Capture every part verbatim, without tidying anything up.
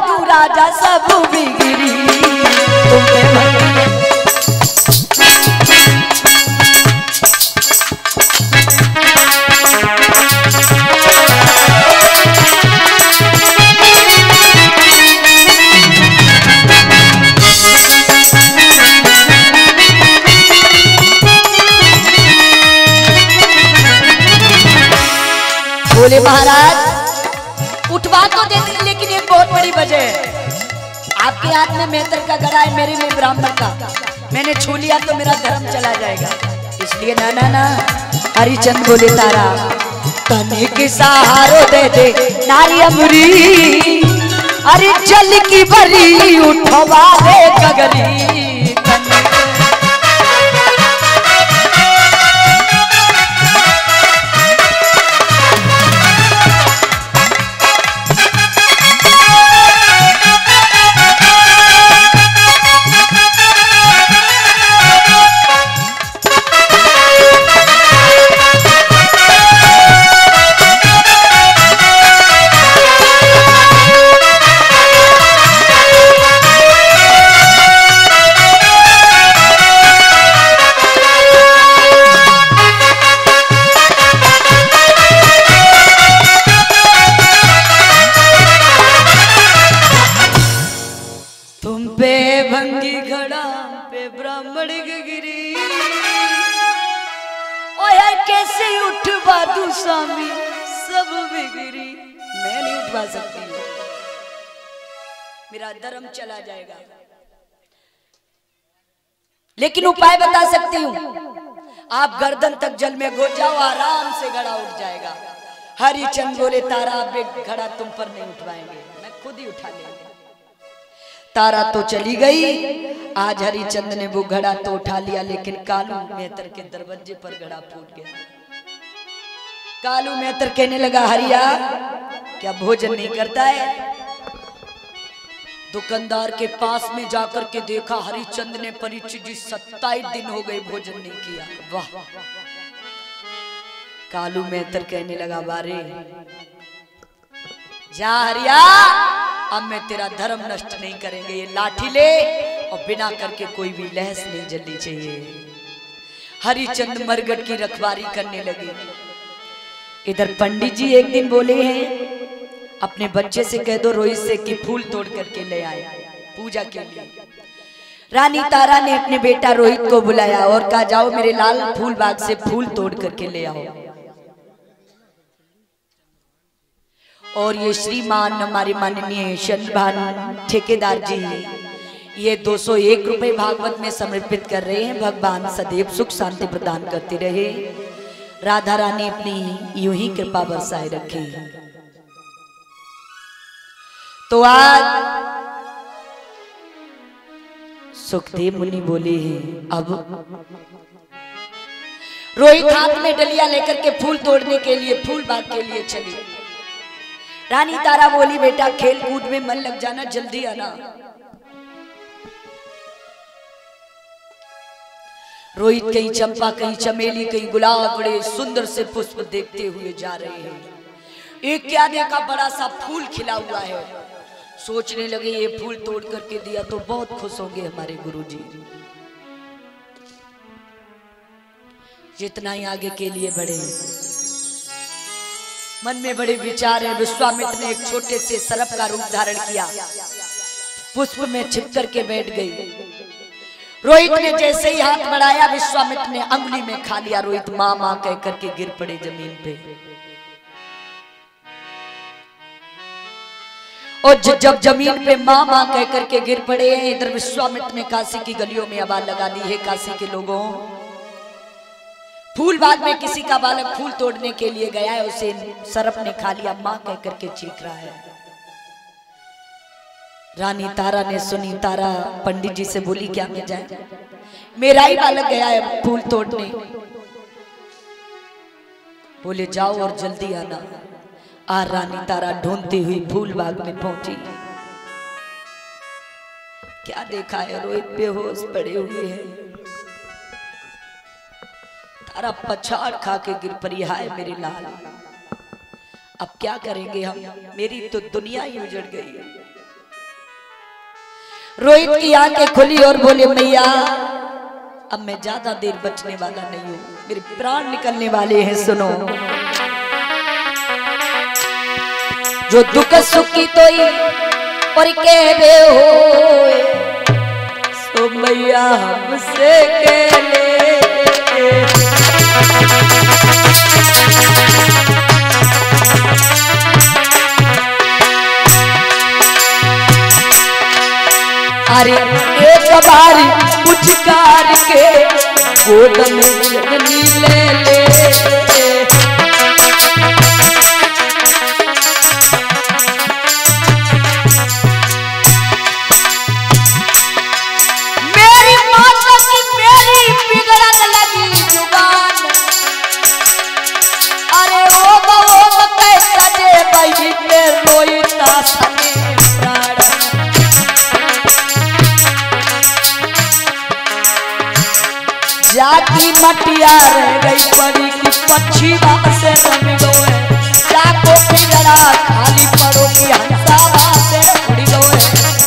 बादू राजा सब बिगड़ी। तुम पे बोले महाराज उठवा तो देते, लेकिन एक बहुत बड़ी वजह है। आपके हाथ में मेहतर का गड़ा है, मेरे में ब्राह्मण का। मैंने छू लिया तो मेरा धर्म चला जाएगा, इसलिए ना ना ना। हरिचंद बोले तारा तने के सहारो दे दे नारी अमरी, अरे जल की बरी उठवा दे गगरी। कैसे उठवा दूं स्वामी सब बिगड़ी। मैं नहीं उठवा सकती, मेरा धर्म चला जाएगा, लेकिन उपाय बता सकती हूँ। आप गर्दन तक जल में घुस जाओ, आराम से घड़ा उठ जाएगा। हरिचंद बोले तारा अब घड़ा तुम पर नहीं उठवाएंगे, मैं खुद ही उठा लेंगे। तारा तो चली गई। आज हरिचंद ने वो घड़ा तो उठा लिया, लेकिन कालू मेहतर के दरवाजे पर घड़ा फूट गया। कालू मेहतर कहने लगा हरिया क्या भोजन नहीं करता है? दुकानदार के पास में जाकर के देखा हरिचंद ने परीक्षित जी सत्ताईस दिन हो गए भोजन नहीं किया। वाह। कालू मेहतर कहने लगा बारे जा हरिया, अब मैं तेरा धर्म नष्ट नहीं करेंगे। ये लाठी ले और बिना करके कोई भी लहस नहीं जलनी चाहिए। हरिचंद मरगट की रखवारी करने लगे। इधर पंडित जी एक दिन बोले हैं अपने बच्चे से कह दो रोहित से कि फूल तोड़ करके ले आए पूजा के लिए। रानी तारा ने अपने बेटा रोहित को बुलाया और कहा जाओ मेरे लाल फूल बाग से फूल तोड़ करके ले आओ। और ये श्रीमान हमारे माननीय चंद्रभान ठेकेदार जी ये दो सौ एक रुपए भागवत में समर्पित कर रहे हैं। भगवान सदैव सुख शांति प्रदान करते रहे, राधा रानी अपनी यूं ही कृपा बरसाए रखे। तो आज सुखदेव मुनि बोले हैं अब रोहित हाथ में डलिया लेकर के फूल तोड़ने के लिए फूल बाग के लिए चली। रानी तारा बोली बेटा खेल कूद में मन लग जाना, जल्दी आना। रोहित कहीं चंपा कहीं चमेली कहीं गुलाब बड़े सुंदर से पुष्प देखते हुए जा रहे हैं। एक क्या देखा बड़ा सा फूल खिला हुआ है। सोचने लगे ये फूल तोड़ करके दिया तो बहुत खुश होंगे हमारे गुरुजी। जितना ही आगे के लिए बढ़े मन में बड़े विचार है। विश्वामित्र ने एक छोटे से सर्प का रूप धारण किया, पुष्प में छिप करके बैठ गई। रोहित ने जैसे ही हाथ बढ़ाया विश्वामित्र ने अंगुली में खा लिया। रोहित मां मां कह करके गिर पड़े जमीन पे। और जब जमीन पे मां मां कह करके गिर पड़े हैं, इधर विश्वामित्र ने काशी की गलियों में आवाज लगा दी है काशी के लोगों, फूल बाग में किसी का बालक फूल तोड़ने के लिए गया है, उसे सर्प ने खा लिया। मां कह करके चीख रहा है। रानी तारा ने सुनी। तारा पंडित जी से बोली क्या मैं जाए? मेरा ही बालक गया है फूल तोड़ने। बोले जाओ और जल्दी आना। आ रानी तारा ढूंढती हुई फूल बाग में पहुंची। क्या देखा है? रोहित बेहोश पड़े हुए हैं। तारा पछाड़ खा के गिर पड़ी। हाय मेरे लाल, अब क्या करेंगे हम? मेरी तो दुनिया ही उजड़ गई है। रोहित की आंखें खुली और बोले मैया अब मैं ज्यादा देर बचने वाला नहीं हूं, मेरे प्राण निकलने वाले हैं। सुनो, जो दुख सुखी तो ही और कहवे हो सो मैया हमसे कह ले। अरे एक बार पुचकार के गोद में जननी ले ले। मेरी माता की मेरी बिगड़न लगी जुबान। अरे ओ वो कैसा जे बही पे रोईता सने प्राण। जाती मटिया रह गई परी की पक्षी से रमिलो है। जाको पिंजरा खाली पड़ो की हंसा से उड़िलो है।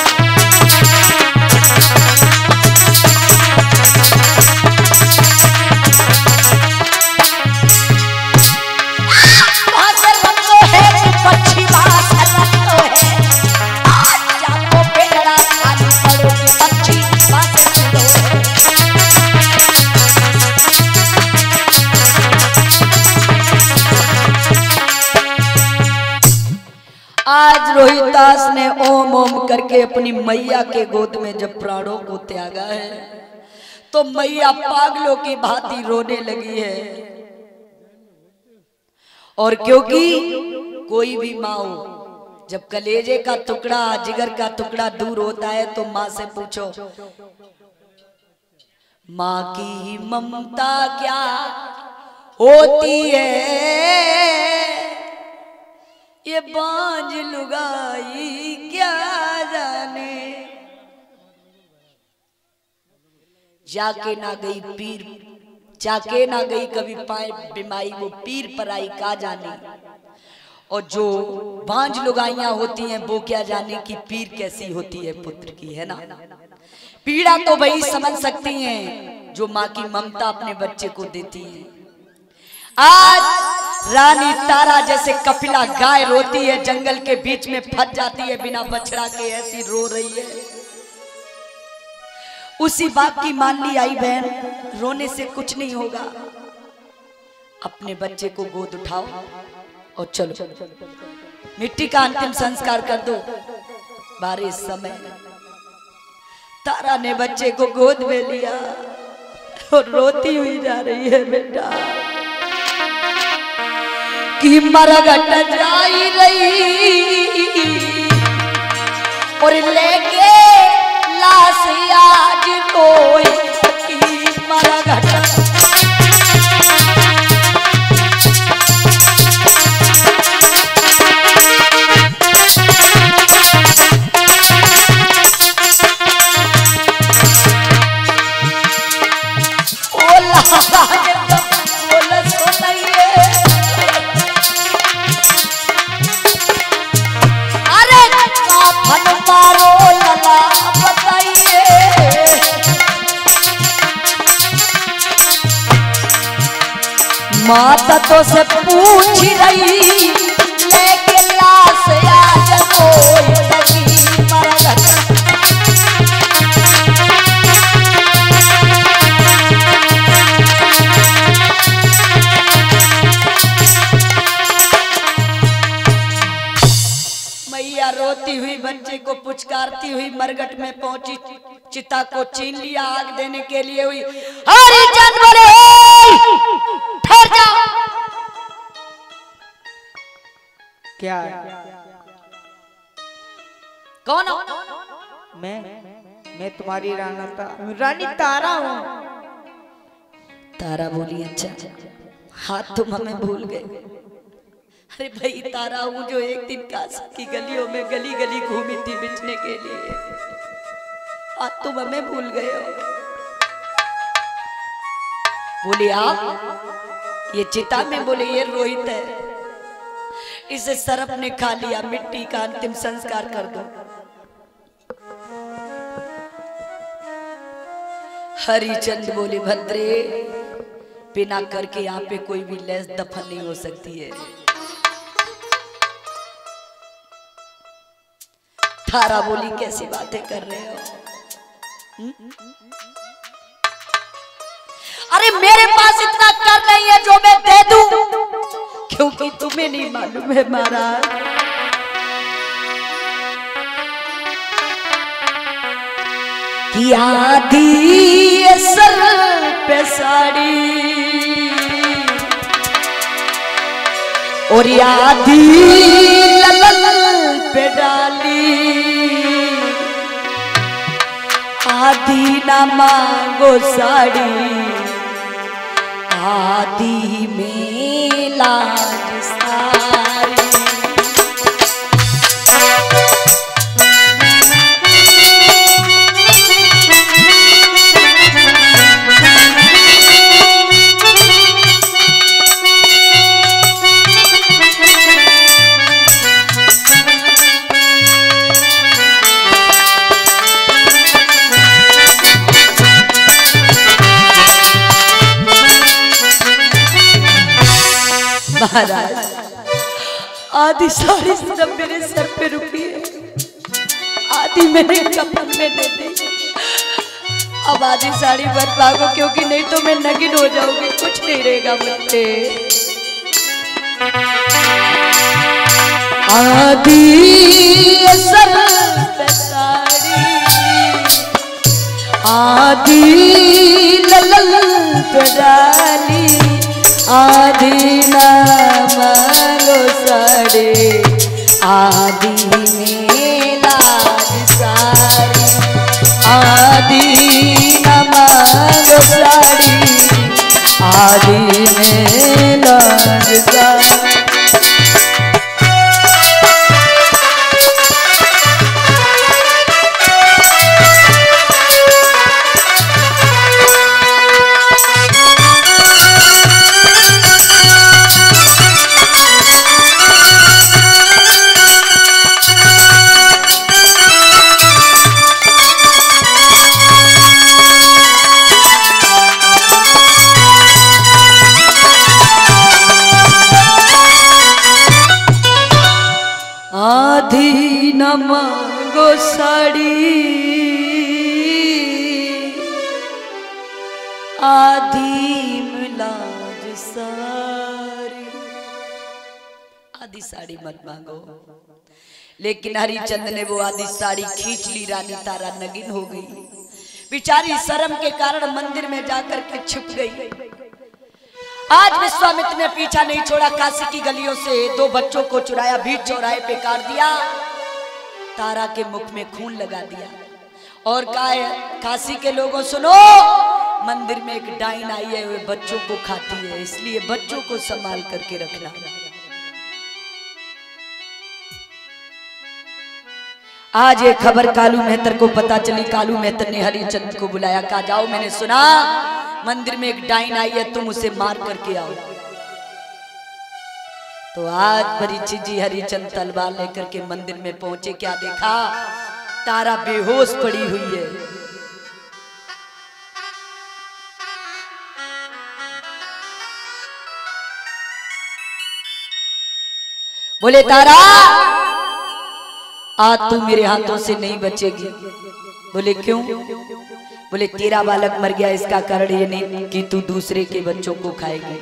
वहां से रमिलो है कि पक्षी से रमिलो है। जाको पिंजरा खाली पड़ो की पक्षी से उड़िलो है। आज रोहिदास ने ओम ओम करके अपनी मैया के गोद में जब प्राणों को त्यागा है तो मैया पागलों की भांति रोने लगी है। और क्योंकि कोई भी माँ हो जब कलेजे का टुकड़ा जिगर का टुकड़ा दूर होता है तो माँ से पूछो माँ की ममता क्या होती है। ये बांझ लुगाई क्या जाने। जाके ना गई पीर जाके ना गई कभी पाए बीमारी वो पीर पर आई का जाने। और जो बांझ लुगाइयां होती हैं वो क्या जाने कि पीर कैसी होती है पुत्र की, है ना। पीड़ा तो वही समझ सकती हैं जो माँ की ममता अपने बच्चे को देती है। आज रानी तारा जैसे कपिला गाय रोती है, जंगल के बीच में फंस जाती है बिना बछड़ा के, ऐसी रो रही है। उसी बात की मान ली आई बहन, रोने से कुछ नहीं होगा। अपने बच्चे को गोद उठाओ और चलो मिट्टी का अंतिम संस्कार कर दो। बारिश समय तारा ने बच्चे को गोद में लिया और रोती हुई जा रही है बेटा कि मरगट जाई रही और लेके लाश आज कोई की मरगट। माता तो से पूछ रही लेके लाश आज कोई लगी मरगट। मैया रोती हुई बच्चे को पुचकारती हुई मरगट में पहुंची, चिता को छीन लिया, आग देने के लिए हुई। हरी जानवर ठहर जा। क्या कौन हो? मैं मैं तुम्हारी रानी ता, रानी तारा हूँ। तारा बोली अच्छा, हाथ तुम हमें भूल गए। अरे भाई तारा हूँ जो एक दिन काशी की गलियों में गली गली घूमी थी बिचने के लिए, आज तुम हमें भूल गए हो। बोले आप? ये चिता में बोले ये रोहित है, इसे सर्प ने खा लिया, मिट्टी का अंतिम संस्कार कर दो। हरिचंद बोले भद्रे, बिना करके यहाँ पे कोई भी लैस दफन नहीं हो सकती है। तारा बोली कैसी बातें कर रहे हो? हुँ? अरे मेरे पास इतना कर नहीं है जो मैं दे दूं, क्योंकि तुम्हें नहीं मालूम है महाराज, कि आधी सर पे साड़ी और आधी ललल पे डाली, आधी ना मांगो साड़ी, आधी में लाज सारी। महाराज आधी साड़ी सब मेरे सर पे रुकी है, आधी मेरे कपन में दे दी। अब आधी साड़ी मत मांगो, क्योंकि नहीं तो मैं नगिन हो जाऊंगी, कुछ नहीं रहेगा मुझे। आधी सर पे साड़ी, आधी ललल पे डाली, आधी ना मांगो साड़ी, आधी में लाज सारी, आधी ना मांगो साड़ी, आधी में लाज सारी। आधी न मांगो साड़ी, आधी मिलाज सारी। आधी साड़ी मत मांगो। लेकिन हरिचंद ने वो आधी साड़ी खींच ली, रानी तारा नगिन हो गई। बेचारी शर्म के कारण मंदिर में जाकर के छिप गई। आज विश्वामित्र ने पीछा नहीं छोड़ा, काशी की गलियों से दो बच्चों को चुराया, बीच चौराहे पे काट दिया, तारा के मुख में खून लगा दिया और कहा, काशी के लोगों सुनो, मंदिर में एक डाइन आई है, वे बच्चों को खाती है, इसलिए बच्चों को संभाल करके रखना। आज ये खबर कालू मेहतर को पता चली। कालू मेहतर ने हरिचंद को बुलाया, कहा जाओ, मैंने सुना मंदिर में एक डाइन आई है, तुम उसे मार करके आओ। तो आज परीक्षित जी हरिचंद तलवार लेकर के मंदिर में पहुंचे। क्या देखा? तारा बेहोश पड़ी हुई है। बोले तारा, आज तू मेरे हाथों से नहीं बचेगी। बोले क्यों? बोले तेरा बालक मर गया, इसका कारण ये नहीं कि तू दूसरे के बच्चों को खाएगी।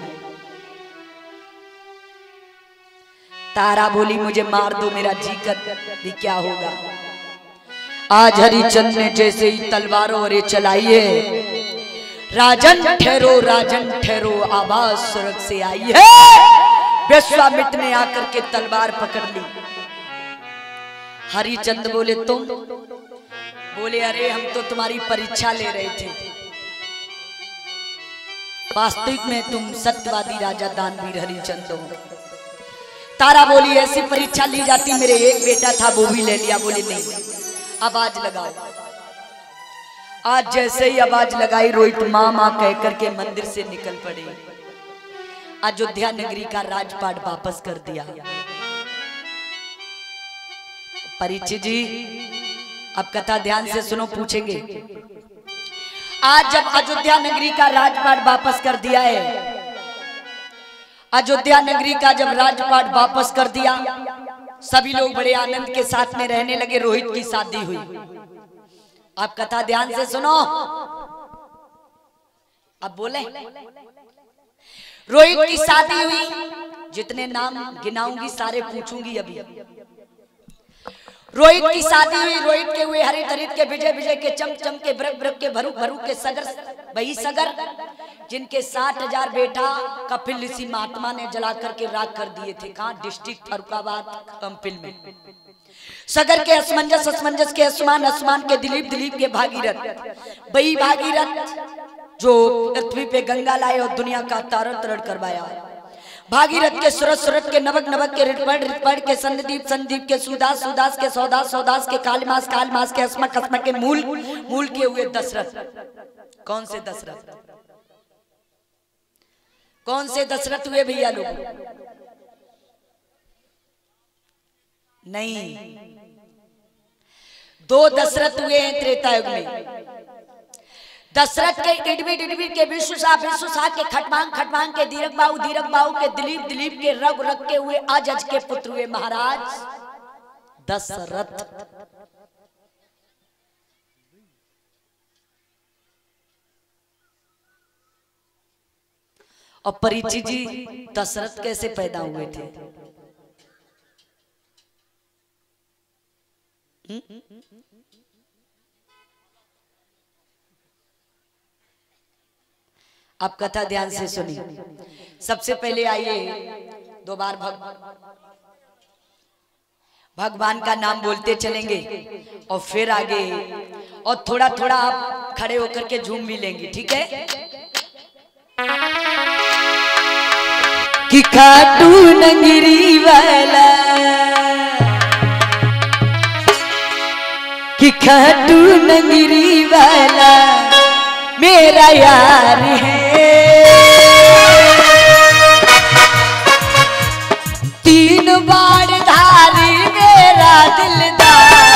तारा बोली मुझे मार दो, मेरा जी कर भी क्या होगा। आज हरिचंद ने जैसे ही तलवारों और चलाई है, राजन ठहरो, राजन ठहरो, आवाज स्वर्ग से आई है। विश्वामित्र ने आकर के तलवार पकड़ ली। हरिचंद बोले तुम? बोले अरे हम तो तुम्हारी परीक्षा ले रहे थे, वास्तविक में तुम सत्यवादी राजा दानवीर हरिचंद हो। तारा बोली ऐसी परीक्षा ली जाती, मेरे एक बेटा था वो भी ले लिया। बोले नहीं, आवाज लगाओ। आज जैसे ही आवाज लगाई, रोहित माँ माँ कह करके मंदिर से निकल पड़े। अयोध्या नगरी का राजपाट वापस कर दिया। परीक्षित जी अब कथा ध्यान से सुनो, पूछेंगे। आज जब अयोध्या नगरी का राजपाट वापस कर दिया है, अयोध्या नगरी का जब राजपाट वापस कर दिया, सभी लोग बड़े आनंद के साथ में रहने लगे। रोहित की शादी हुई। आप कथा ध्यान से सुनो, अब बोले। रोहित की शादी हुई, जितने नाम गिनाऊंगी सारे पूछूंगी अभी। रोहित की शादी हुई, रोहित के हुए हरित हरित के विजय विजय के चम चम के ब्रक ब्रक के भरू भरू के सगर वही सगर, जिनके साठ हजार बेटा कपिल ऋषि महात्मा ने जला करके राख कर दिए थे। कहाँ? डिस्ट्रिक्ट फरुखाबाद कंपिल में। सगर के असमंजस, असमंजस के असमान, असमान के दिलीप, दिलीप के भागीरथ, वही भागीरथ जो पृथ्वी पे गंगा लाए और दुनिया का तारण तरण करवाया। भागीरथ के सूरज, सूरज के नवक, नवक के ऋतपड़, ऋतपड़ के संदीप, संदीप के सुदास, सुदास के सौदास, सौदास के कालमास, कालमास के अस्मक, अस्मक के मूल, मूल के हुए दशरथ। कौन से दशरथ? कौन से दशरथ हुए भैया लोग? नहीं, दो दशरथ हुए हैं त्रेता युग में। दशरथ के इडवी डिडवी के विश्वसा, विश्वसा के खटवांग, खटवांग के दीरक बाहु, दीरक बाहु के दिलीप, दिलीप के रग, रग के हुए अज, अज के पुत्र हुए महाराज दशरथ। और परीक्षित जी दशरथ कैसे पैदा हुए थे? हुँ? आप कथा ध्यान से सुनिए। सबसे पहले आइए दो बार भग भगवान का नाम बोलते चलेंगे और फिर आगे और थोड़ा थोड़ा आप खड़े होकर के झूम भी लेंगे, ठीक है? कि खाटू नंगरी वाला, कि खाटू नंगरी वाला मेरा यार है, तीन बार धारी मेरा दिलदार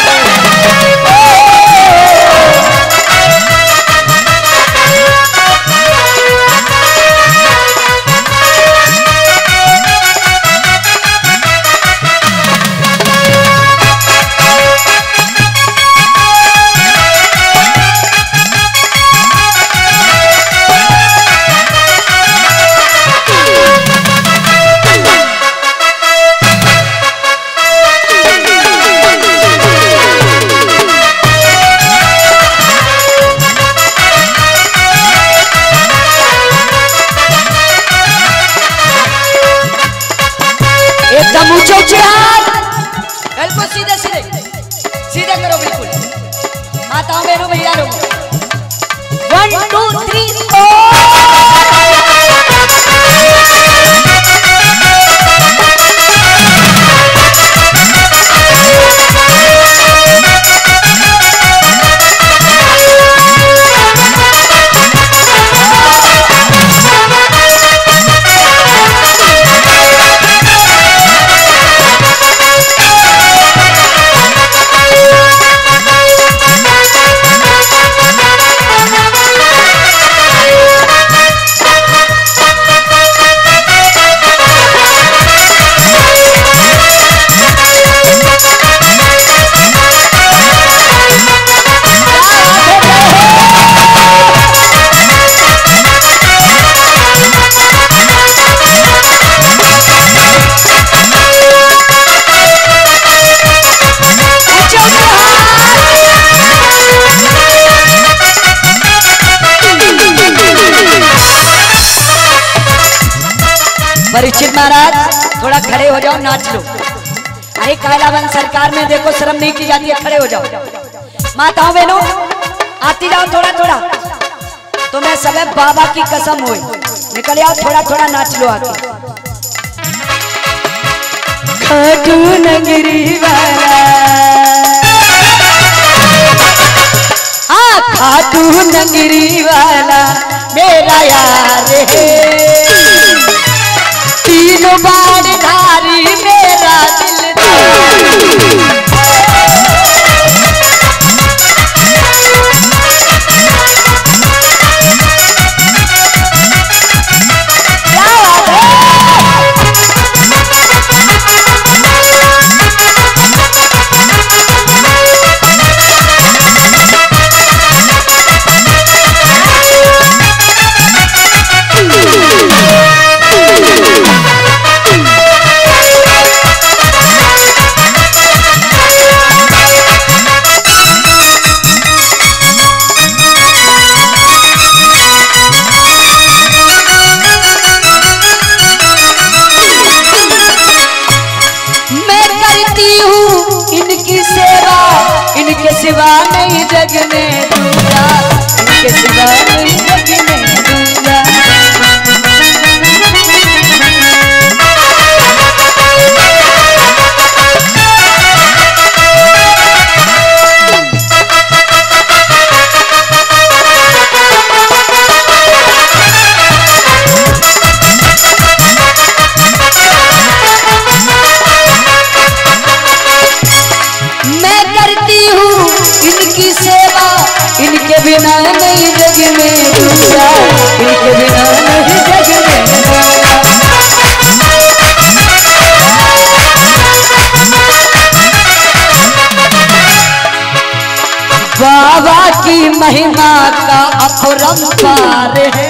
बिल्कुल सीधे सीधे सीधे करो, बिल्कुल माताओं बहनों भैया लोग। One two three Parikshit Maharaj थोड़ा खड़े हो जाओ, नाच लो। अरे कालावन सरकार में देखो शर्म नहीं की जाती है, खड़े हो जाओ। माताओं बहनों आती जाओ थोड़ा थोड़ा, तो मैं सब बाबा की कसम हुई निकल आओ, थोड़ा थोड़ा नाच लो आके। खाटू नगरी वाला, हाँ खाटू नगरी वाला मेरा यार है, तीन बार धारी मेरा दिलदार। इनके सिवा नहीं जग में दूजा, इनके सिवा नहीं जग में दूजा। इनकी सेवा इनके बिना नहीं जग में दूजा, इनके बिना नहीं जग में बाबा की महिमा का अपरंपार है।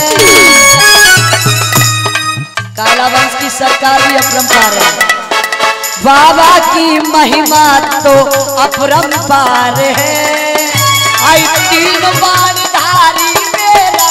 काला वंश की सरकार भी अपरंपार है। बाबा की महिमा तो अपरंपार है। आई तीन बाणधारी मेरा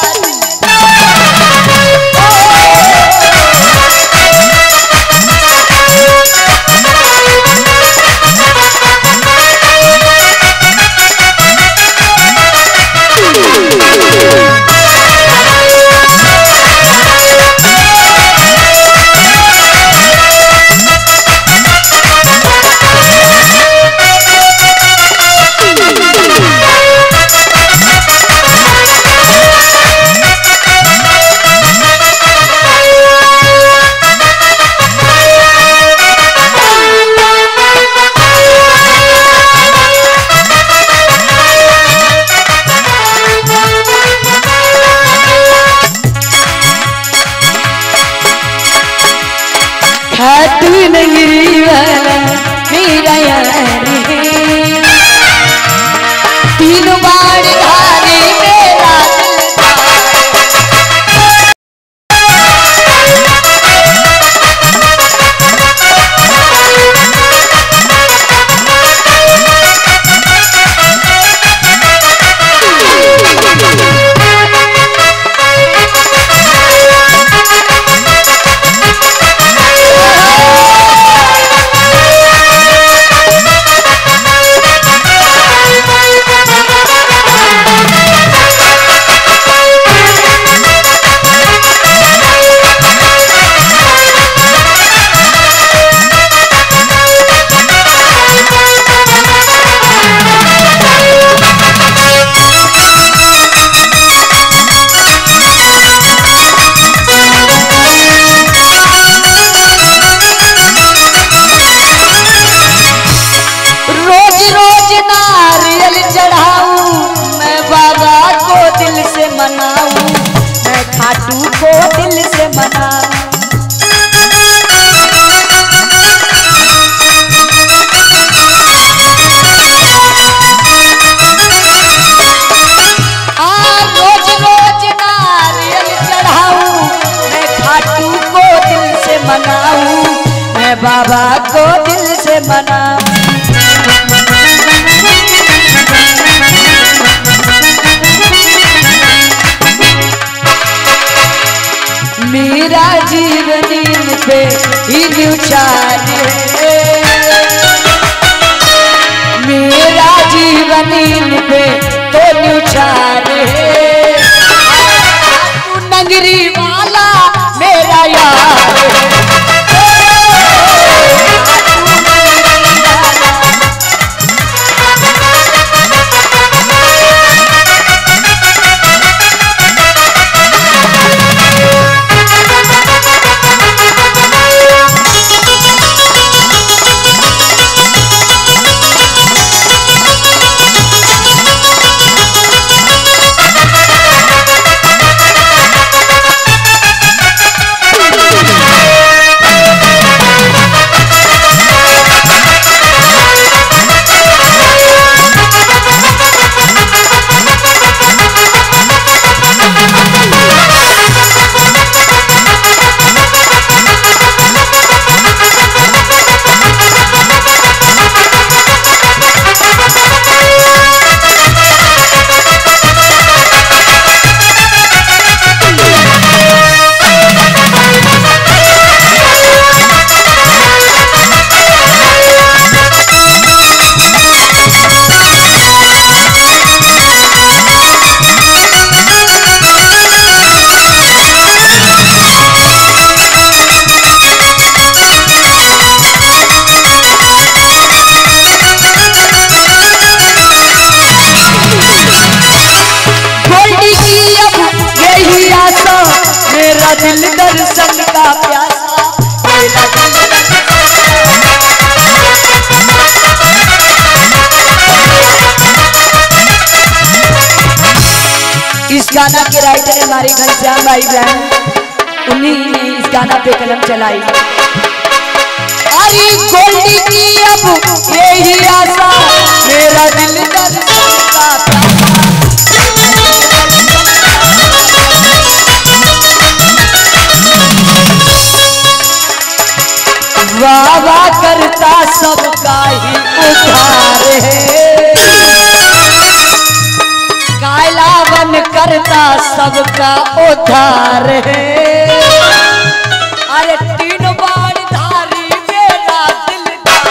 नगरी वाला मेरा यारी तीन बाणधारी मेरा खाटू को दिल से मनाऊं। आ रोज रोज नारियल चढ़ाऊं, मैं खाटू को दिल से मनाऊं, मैं बाबा को दिल से मनाऊं। मेरा जीवन इन पे ही न्यूचार है, मेरा जीवन इन पे तो न्यूचार है। नगरी वाला मेरा यार गाना के राइटर है हमारे घनश्याम भाई बहन, उन्हीं ने इस गाना पे कलम चलाई। अरे गोल्डी की अब यही आशा, मेरा दिल दर्द वाह वाह करता सबका ही उद्धार है, कायलावन करता सबका उद्धार है। अरे तीन बार धारी मेरा दिलदार,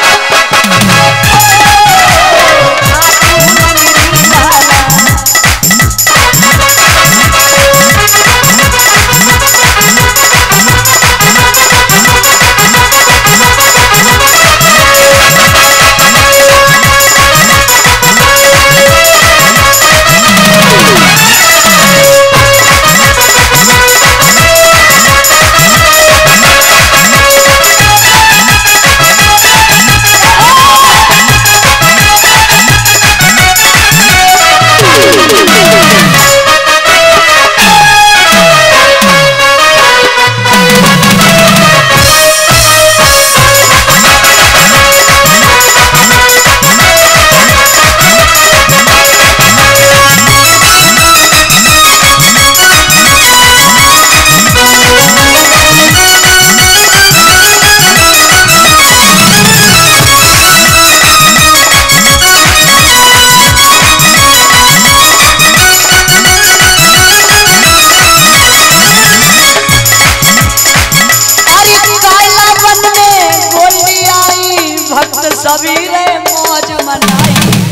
सबीरे मौज मनाई,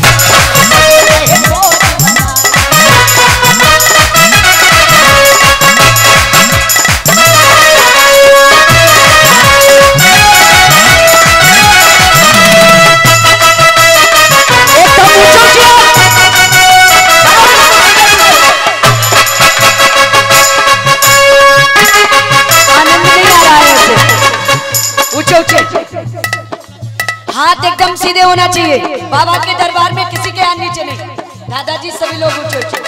आनंद नहीं आ रहा है ऐसे, ऊंचे ऊंचे हाथ एकदम सीधे होना चाहिए। बाबा के दरबार में किसी के हाथ नीचे नहीं। दादाजी सभी लोग ऊंचे ऊंचे।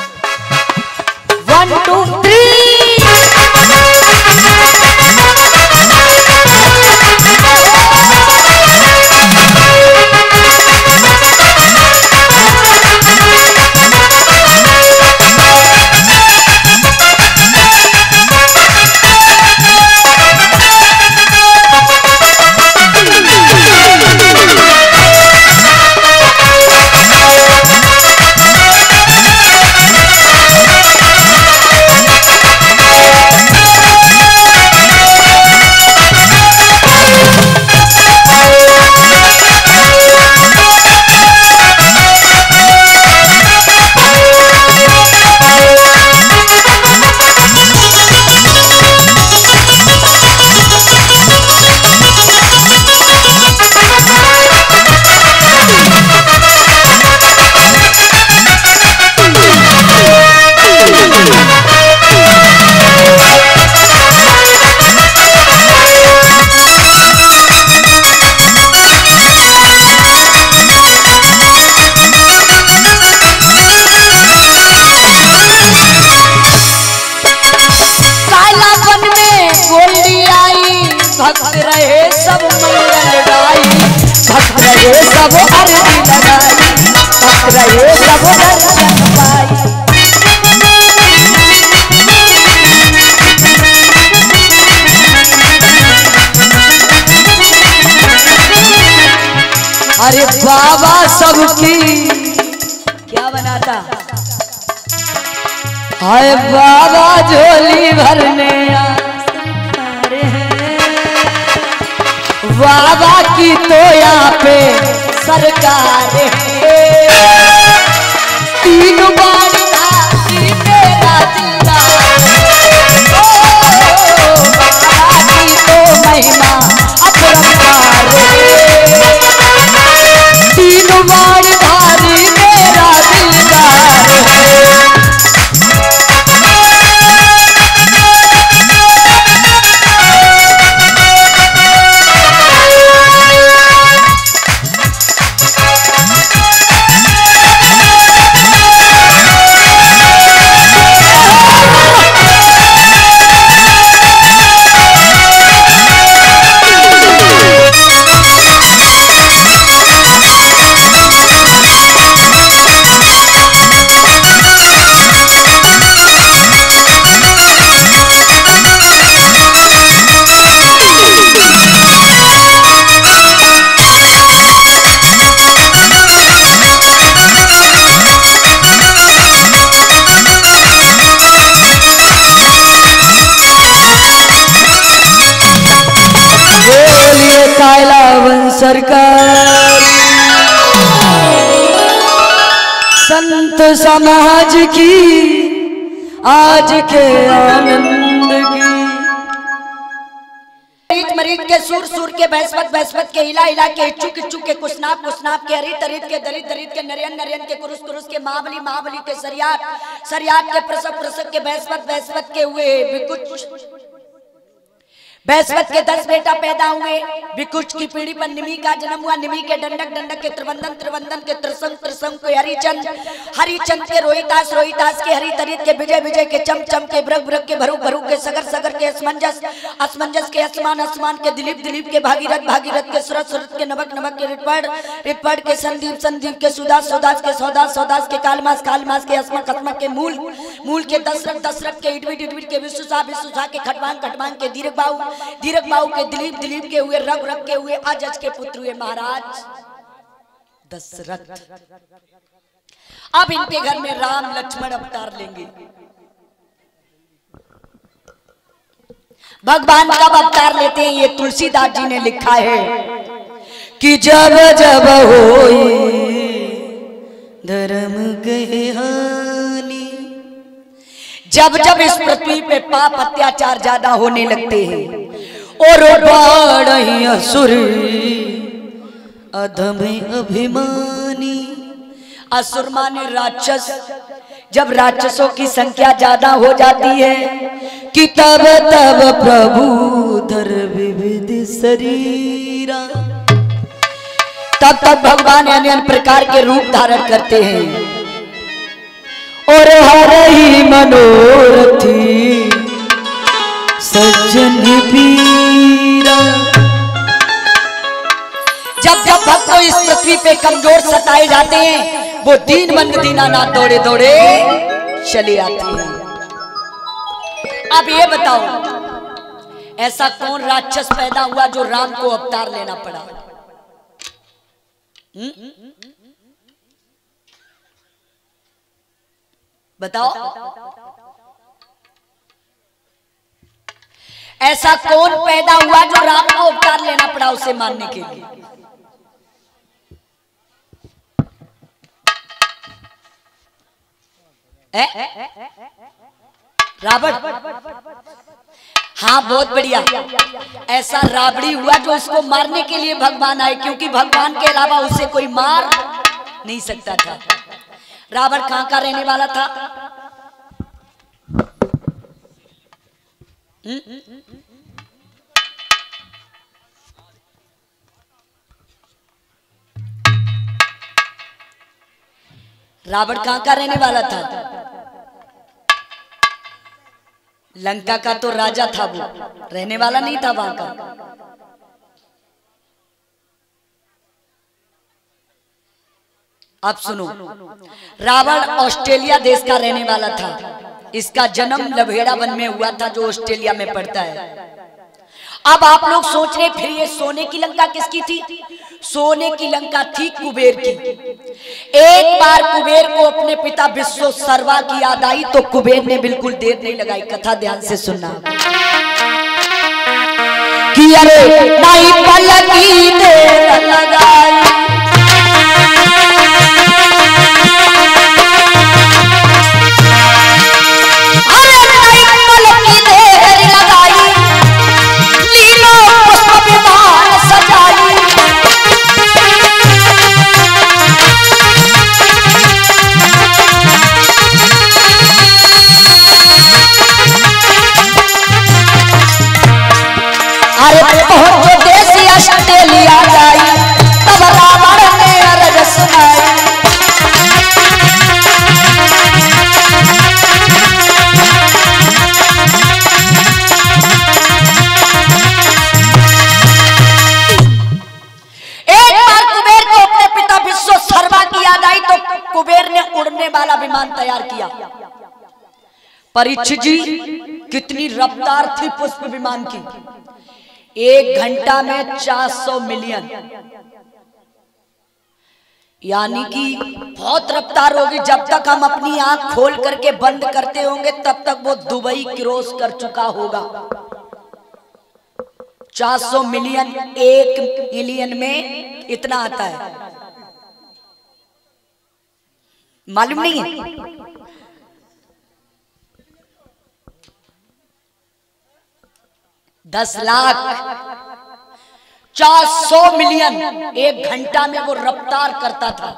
One two three. भक्त रहे सब मंगल गाई, भक्त रहे सब अर्जी लगाई, भक्त रहे सब दर्शन पाई। अरे बाबा सबकी क्या बनाता, हाय बाबा झोली भरने बाबा की तो यहाँ पे सरकार है। तीन बार धारी मेरा दिलदार, ओ बाबा की तो महिमा अपरंपार है। तीन बार धारी मेरा दिलदार है। सरकार संत समाज की आज के आनंद की। मरीज मरीज के सुर सुर के बहसवत बहसवत के हिला हिला के इच्छुक इच्छुक के कुसनाप कुसनाप के हरित हरित के दरित दरित के नरियन नरियन के कुरुस कुरुस के महाबली महाबली के सरियात सरियात के प्रसव प्रसव के बहसवत बहसवत के हुए बिकुच बहसवत के दस बेटा पैदा हुए। विकुच की पीढ़ी पर निमी का जन्म हुआ। निमी के डंडक डंडक के त्रिवंदन त्रिवंदन के त्रिसंग त्रिसंग के हरिचंद हरिचंद के रोहितास रोहितास के हरि तरित के विजय विजय के चम चम के भ्रग भ्रग के भरू भरू के सगर सगर के असमंजस असमंजस के असमान असमान के दिलीप दिलीप के भागीरथ भागीरथ के सुरत सुरत के नमक नमक के रिटपड़ रिटपड़ के संदीप संदीप के सुदास सुदास के सौदास सौदास के कालमास कालमास के अस्मक अस्मक के मूल मूल के दशरथ दशरथ के इडविट इडविट के विश्वसा विश्वसा के खटवांग खटवांग के दीर्घ बाहु दीर्घ बाहु के दिलीप दिलीप के हुए रग रग के हुए अजज के पुत्र हुए महाराज दशरथ। अब इनके घर में राम लक्ष्मण अवतार लेंगे। भगवान कब अवतार लेते हैं ये तुलसीदास जी ने लिखा है कि जब जब होई धर्म के हानि, जब जब इस पृथ्वी पे पाप अत्याचार ज्यादा होने लगते हैं और बाढ़ असुर अधम अभिमानी। असुर माने राक्षस। जब राक्षसों की संख्या ज्यादा हो जाती है कि तब तब प्रभु धर विविध शरीरा, तब तब भगवान अन्य प्रकार के रूप धारण करते हैं और हर ही मनोरथी सज्जन पीरा। जब जब भक्त इस पृथ्वी पे कमजोर सताए जाते हैं वो दीनबंद दीनानाथ दौड़े दौड़े चले आते हैं। अब ये बताओ ऐसा कौन राक्षस पैदा हुआ जो राम को अवतार लेना पड़ा? हुँ? बताओ ऐसा कौन पैदा हुआ जो राम को अवतार लेना पड़ा उसे मानने के लिए? ए? रावण। हाँ बहुत बढ़िया। ऐसा रावड़ी हुआ जो उसको मारने के लिए भगवान आए, क्योंकि भगवान के अलावा उसे कोई मार नहीं सकता था। रावण कहां का रहने वाला था? हुँ? रावण कहां का रहने वाला था? लंका का तो राजा था, वो रहने वाला नहीं था वहां का। अब सुनो, रावण ऑस्ट्रेलिया देश का रहने वाला था। इसका जन्म लभेड़ा वन में हुआ था जो ऑस्ट्रेलिया में पड़ता है। अब आप लोग सोच रहे फिर ये सोने की लंका किसकी थी? सोने की लंका थी कुबेर की। एक बार कुबेर को अपने पिता विश्व सर्वा की याद आई तो कुबेर ने बिल्कुल देर नहीं लगाई। कथा ध्यान से सुनना कि अरे नहीं पलकी देर लगाई, ऑस्ट्रेलिया जाई तब रावण ने अरज सुनाई। एक बार कुबेर को अपने पिता विश्व सर्वा की याद आई तो कुबेर ने उड़ने वाला विमान तैयार किया। परीक्षित जी कितनी रफ्तार थी पुष्प विमान की? एक घंटा में चार सौ मिलियन, यानी कि बहुत रफ्तार होगी। जब तक हम अपनी आंख खोल करके बंद करते होंगे तब तक वो दुबई क्रॉस कर चुका होगा। चार सौ मिलियन एक मिलियन में इतना आता है, मालूम नहीं है? दस लाख चार सौ मिलियन एक घंटा में वो रफ्तार करता था।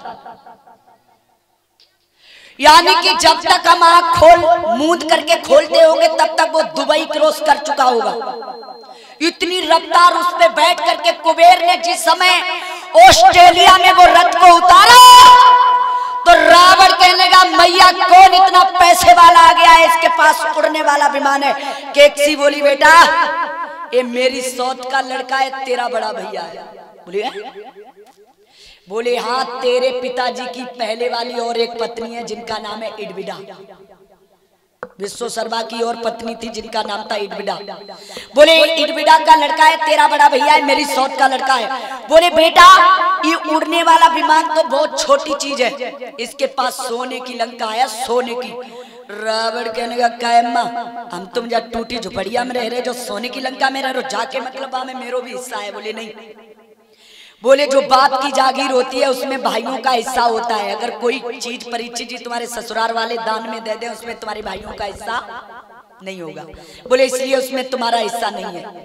यानी कि जब तक हम आंख खोल मूंद करके खोलते होंगे तब तक वो दुबई क्रॉस कर चुका होगा। इतनी रफ्तार उस पे बैठ करके कुबेर ने जिस समय ऑस्ट्रेलिया में वो रथ को उतारा तो रावण कहने लगा मैया कौन इतना पैसे वाला आ गया है, इसके पास उड़ने वाला विमान है। केकसी बोली बेटा ये मेरी सौत का लड़का है, तेरा बड़ा भैया है। बोलिए बोले हाँ तेरे पिताजी की पहले वाली और एक पत्नी है जिनका नाम है इडविडा। विश्व शर्मा की और पत्नी थी जिनका नाम था इडविडा। बोले इडविडा का लड़का है, तेरा बड़ा भैया है, मेरी सौत का लड़का है। बोले बेटा ये उड़ने वाला विमान तो बहुत छोटी चीज है, इसके पास सोने की लंका है, सोने की। रावण कहने का कैम्मा हम तुम जा टूटी झुपड़िया में रह रहे जो सोने की लंका में रह रहे जाके मतलब में मेरो भी हिस्सा है। बोले नहीं। बोले जो बाप की जागीर होती है उसमें भाइयों का हिस्सा होता है। अगर कोई चीज परीक्षित जी तुम्हारे ससुराल वाले दान में दे दे उसमें तुम्हारे भाइयों का हिस्सा नहीं होगा। बोले इसलिए उसमें तुम्हारा हिस्सा नहीं है।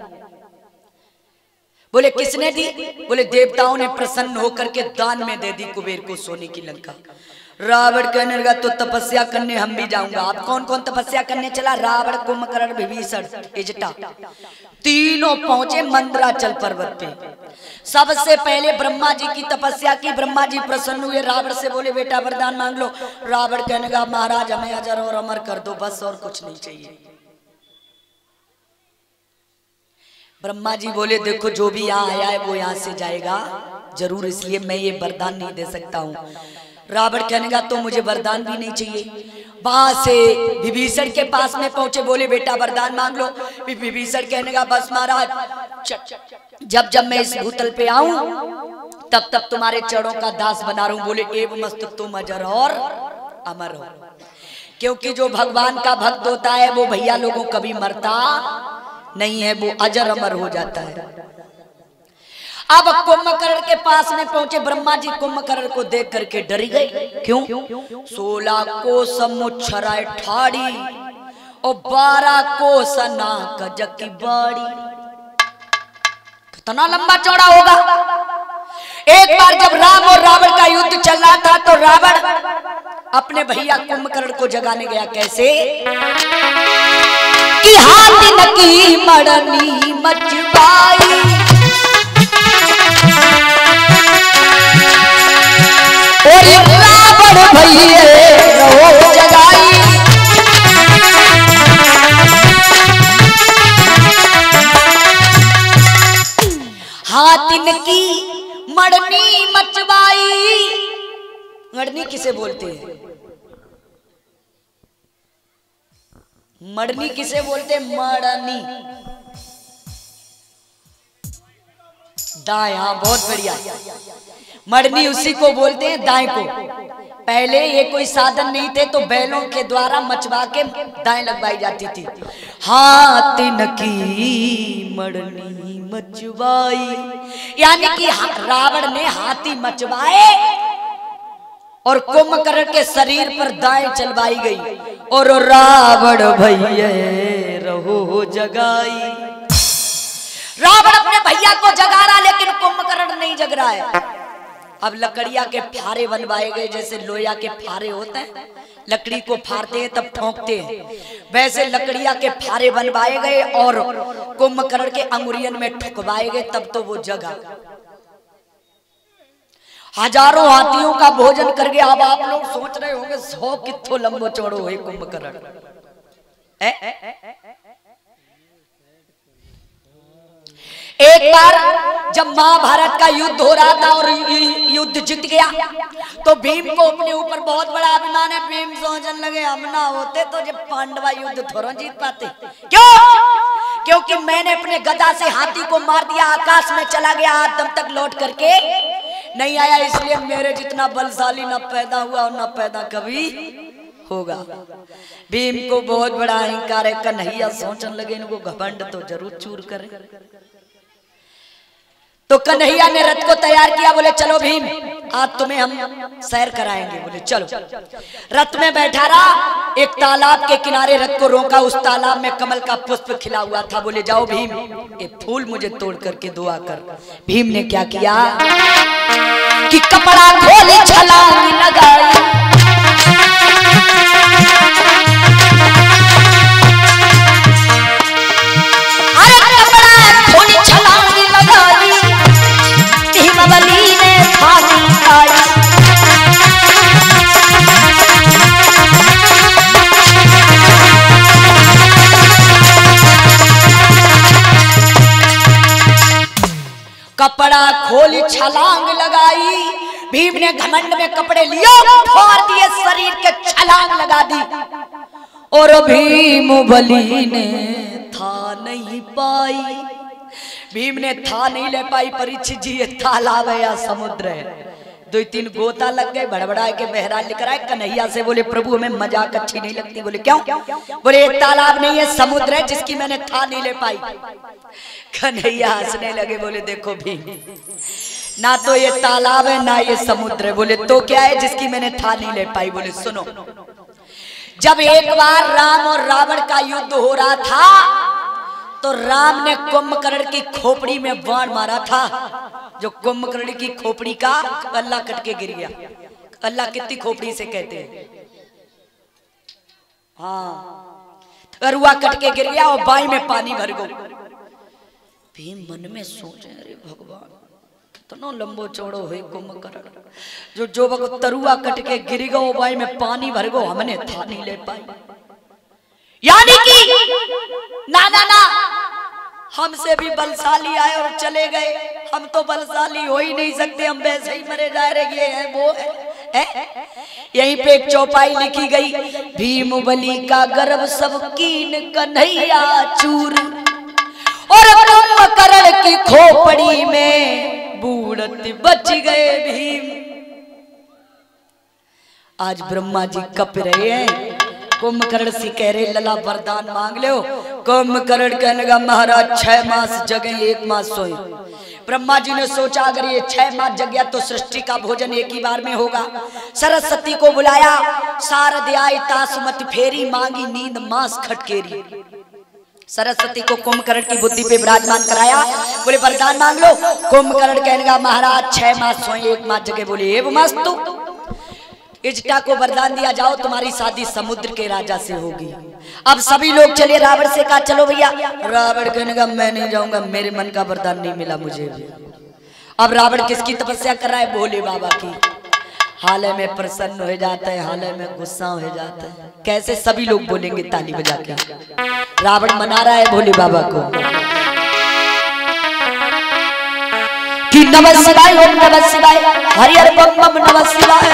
बोले किसने दी? बोले देवताओं ने प्रसन्न होकर के दान में दे दी कुबेर को सोने की लंका। रावण कहने लगा तो तपस्या करने हम भी जाऊंगा। आप कौन कौन तपस्या करने चला? रावण, कुंभकर्ण, विभीषण, इजटा तीनों पहुंचे मंदराचल पर्वत पे। सबसे पहले ब्रह्मा जी की तपस्या की। ब्रह्मा जी प्रसन्न हुए, रावण से बोले बेटा वरदान मांग लो। रावण कहने लगा महाराज हमें अजर और अमर कर दो बस, और कुछ नहीं चाहिए। ब्रह्मा जी बोले देखो जो भी यहाँ आया है वो यहाँ से जाएगा जरूर, इसलिए मैं ये वरदान नहीं दे सकता हूँ। रावण कहने का तो मुझे वरदान भी नहीं चाहिए। वहां से विभीषण के पास में पहुंचे, बोले बेटा वरदान मांग लो। विभीषण कहने का बस महाराज जब जब मैं इस भूतल पे आऊं तब तब तुम्हारे चरणों का दास बना रहूं। बोले एव मस्त तुम अजर और अमर हो, क्योंकि जो भगवान का भक्त होता है वो भैया लोगों कभी मरता नहीं है, वो अजर अमर हो जाता है। अब कुंभकर्ण के पास में पहुंचे ब्रह्मा जी, कुंभकर्ण को देख करके डर गए। क्यों? सोलह कोस मुच्छराए ठाड़ी और बारह कोस नाक जकी बाड़ी। कितना लंबा चौड़ा होगा। एक बार जब राम और रावण का युद्ध चल रहा था तो रावण अपने भैया कुंभकर्ण को जगाने गया। कैसे कि हाथी नकी मड़नी मचवाई और रावण भैया रहो जगाई। हाथिन की मड़नी मचवाई। मड़नी किसे बोलते हैं? मड़नी किसे बोलते हैं? मड़नी दाएं। हाँ बहुत बढ़िया। मड़नी उसी को बोलते हैं दाएं को। पहले ये कोई साधन नहीं थे तो बैलों के द्वारा मचवा के दाएं लगवाई जाती थी। हाथिन की मड़नी मचवाई, यानी कि रावण ने हाथी मचवाए और कुंभकर्ण के शरीर पर दाएं चलवाई गई और रावण भैया रहो जगाई। रावण अपने भैया को जगा रहा लेकिन कुंभकर्ण नहीं जग रहा है। अब लकड़िया के फारे बनवाए गए, जैसे लोया के फारे होते हैं, लकड़ी को फाड़ते हैं तब ठोंकते हैं, वैसे लकड़िया के फारे बनवाए गए और कुंभकर्ण के अंगुरियन में ठुकवाए गए, तब तो वो जगा। हजारों हाथियों का भोजन कर गया। अब आप लोग सोच रहे होंगे सौ कितो लंबो चौड़ो है कुंभकर्ण। एक बार जब महाभारत का युद्ध हो रहा था और युद्ध जीत गया तो भीम को अपने ऊपर बहुत बड़ा अभिमान है। भीम सोचने लगे हम ना होते तो जब पांडवा युद्ध थोड़ा जीत पाते। क्यों? क्योंकि मैंने अपने गदा से हाथी को मार दिया, आकाश में चला गया, हाथ दम तक लौट करके नहीं आया, इसलिए मेरे जितना बलशाली न पैदा हुआ और न पैदा कभी होगा। भीम को बहुत बड़ा अहंकार है। कन्हैया सोचने लगे इनको घमंड तो जरूर चूर करे। तो कन्हैया ने रथ को तैयार किया, बोले चलो भीम आज तुम्हें हम सैर कराएंगे। बोले चलो। रथ में बैठा रहा, एक तालाब के किनारे रथ को रोका, उस तालाब में कमल का पुष्प खिला हुआ था। बोले जाओ भीम ये फूल मुझे तोड़ करके दो आकर। भीम ने क्या किया कि कपड़ा खोले छलांग लगाई, अरे कपड़ा खोले छलांग लगाई, हिमवती ने फांसी खाई। कपड़ा खोली छलांग लगाई, भीम ने घमंड में कपड़े लिए फाड़ दिए, शरीर के छलांग लगा दी। और भीम बली ने था नहीं पाई, भीम ने था नहीं ले पाई। परीक्षित जी ये तालाब है या समुद्र है? दो तीन गोता लग गए, बड़बड़ा के बहरा लेकर आए कन्हैया से। बोले प्रभु हमें मजाक अच्छी नहीं लगती। बोले क्यों? बोले एक तालाब नहीं है, समुद्र है जिसकी मैंने था नहीं ले पाई। कन्हैया हंसने लगे, बोले देखो भीम ना तो ये तालाब है ना ये समुद्र है। बोले तो क्या है जिसकी मैंने था नहीं ले पाई? बोले सुनो, जब एक बार राम और रावण का युद्ध हो रहा था तो राम ने कुंभकर्ण की खोपड़ी में बाण मारा था। जो कुंभकर्ण की खोपड़ी का कल्ला कट के गिर गया। कल्ला कितनी खोपड़ी से कहते हैं? हाँ, करुआ कट के गिर गया और बाई में पानी भर गया। भीम मन में सोचे अरे भगवान कितना लंबो चौड़ो है कुंभकर्ण, जो जो बको तरुआ कट के गिर गो बाई में पानी भर गो, हमने था नहीं ले पाई। यानी कि ना ना ना हमसे भी बलशाली आए और चले गए, हम तो बलशाली हो ही नहीं सकते, हम वैसे ही मरे जा रहे। ये है वो है, है? यहीं पे एक चौपाई लिखी गई, भीम बली का गर्व सब कीन कन्हैया चूर, और कुंभकर्ण की खोपड़ी में बूढ़त बच गए भीम। आज ब्रह्मा जी कप रहे हैं, कुंभकर्ण से कह रहे लला वरदान मांग लो। कुंभकर्ण कहने लगा महाराज छह मास जगे एक मास सोए। ब्रह्मा जी ने सोचा अगर ये छह मास जग गया तो सृष्टि का भोजन एक ही बार में होगा। सरस्वती को बुलाया, शारद आई तासुमत फेरी, मांगी नींद मास खटकेरी। सरस्वती को कुंभकर्ण की बुद्धि पे विराजमान कराया, बोले वरदान मांग लो। कुंभकर्ण कहने लगा महाराज छह मास सोए एक मास जगे। बोले एव मस्तु, इजटा को वरदान दिया जाओ तुम्हारी शादी समुद्र के राजा से होगी। अब सभी लोग चले, रावण से कहा चलो भैया। रावण कहने लगा मैं नहीं जाऊंगा, मेरे मन का वरदान नहीं मिला मुझे भी। अब रावण किसकी तपस्या कर रहा है? भोले बाबा की। हाले में प्रसन्न हो जाता है, हाले में गुस्सा हो जाता है। कैसे? सभी लोग बोलेंगे ताली बजा के। रावण मना रहा है भोले बाबा को कि नमः शिवाय ओम नमः शिवाय हरि हर बम बम नमः शिवाय।